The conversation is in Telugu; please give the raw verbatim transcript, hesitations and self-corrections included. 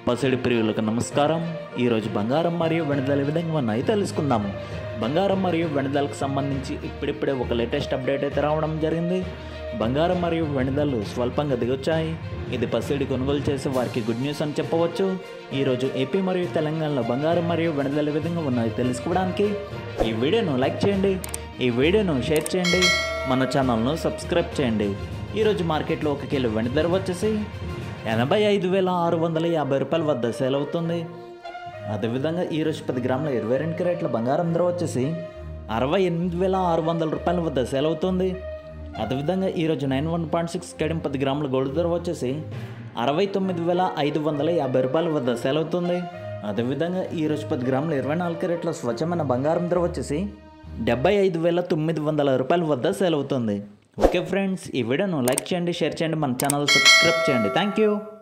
పసిడి ప్రియులకు నమస్కారం. ఈరోజు బంగారం మరియు వెనుదల ఏ విధంగా ఉన్నాయి తెలుసుకుందాం. బంగారం మరియు వెనుదలకు సంబంధించి ఇప్పుడిప్పుడే ఒక లేటెస్ట్ అప్డేట్ అయితే రావడం జరిగింది. బంగారం మరియు వెనుదలు స్వల్పంగా దిగొచ్చాయి. ఇది పసిడి కొనుగోలు చేసే వారికి గుడ్ న్యూస్ అని చెప్పవచ్చు. ఈరోజు ఏపీ మరియు తెలంగాణలో బంగారం మరియు వెనుదల ఏ విధంగా ఉన్నాయి తెలుసుకోవడానికి ఈ వీడియోను లైక్ చేయండి, ఈ వీడియోను షేర్ చేయండి, మన ఛానల్ను సబ్స్క్రైబ్ చేయండి. ఈరోజు మార్కెట్లో ఒక కిలో వెండి ధర వచ్చేసి ఎనభై ఐదు వేల ఆరు వందల యాభై రూపాయల వద్ద సేల్ అవుతుంది. అదేవిధంగా ఈరోజు పది గ్రాముల ఇరవై రెండు క్యారెట్ల బంగారం ధర వచ్చేసి అరవై ఎనిమిది వేల ఆరు వందల రూపాయల వద్ద సేల్ అవుతుంది. అదేవిధంగా ఈరోజు నైన్ వన్ పాయింట్ సిక్స్ కేడియం పది గ్రాముల గోల్డ్ ధర వచ్చేసి అరవై తొమ్మిది వేల ఐదు వందల యాభై రూపాయల వద్ద సేల్ అవుతుంది. అదేవిధంగా ఈరోజు పది గ్రాముల ఇరవై నాలుగు క్యారెట్ల స్వచ్ఛమైన బంగారం ధర వచ్చేసి డెబ్బై ఐదు వేల తొమ్మిది వందల రూపాయల వద్ద సేల్ అవుతుంది. ఓకే ఫ్రెండ్స్, ఈ వీడియోను లైక్ చేయండి, షేర్ చేయండి, మన ఛానల్ సబ్స్క్రైబ్ చేయండి. Thank you.